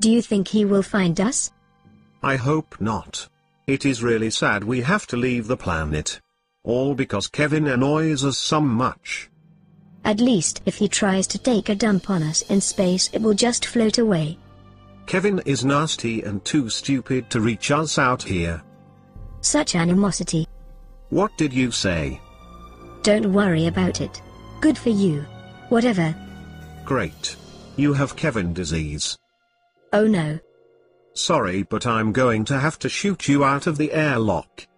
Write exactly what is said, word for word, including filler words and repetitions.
Do you think he will find us? I hope not. It is really sad we have to leave the planet. All because Kevin annoys us so much. At least if he tries to take a dump on us in space, it will just float away. Kevin is nasty and too stupid to reach us out here. Such animosity. What did you say? Don't worry about it. Good for you. Whatever. Great. You have Kevin disease. Oh no. Sorry, but I'm going to have to shoot you out of the airlock.